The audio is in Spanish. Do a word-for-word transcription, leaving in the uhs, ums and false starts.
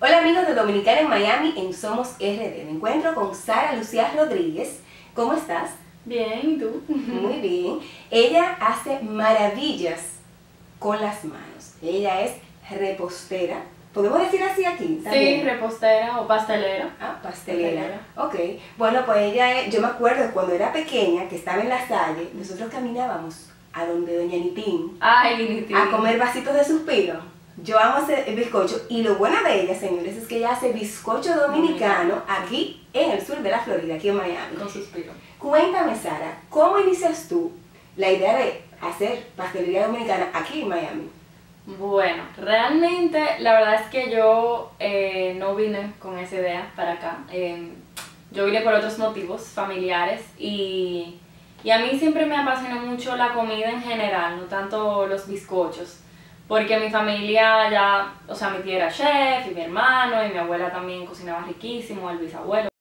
Hola amigos de Dominicana en Miami en Somos R D. Me encuentro con Sara Lucía Rodríguez. ¿Cómo estás? Bien, ¿y tú? Muy bien. Ella hace maravillas con las manos. Ella es repostera. ¿Podemos decir así aquí? ¿También? Sí, repostera o pastelera. Ah, pastelera. pastelera. Ok. Bueno, pues ella es, yo me acuerdo cuando era pequeña, que estaba en la calle, nosotros caminábamos a donde doña Nitín. Ay, Nitín. A comer vasitos de suspiro. Yo amo ese bizcocho y lo bueno de ella, señores, es que ella hace bizcocho dominicano aquí en el sur de la Florida, aquí en Miami. Con suspiro. Cuéntame, Sara, ¿cómo inicias tú la idea de hacer pastelería dominicana aquí en Miami? Bueno, realmente la verdad es que yo eh, no vine con esa idea para acá. Eh, yo vine por otros motivos familiares y, y a mí siempre me apasiona mucho la comida en general, no tanto los bizcochos. Porque mi familia ya, o sea, mi tía era chef y mi hermano y mi abuela también cocinaba riquísimo, el bisabuelo.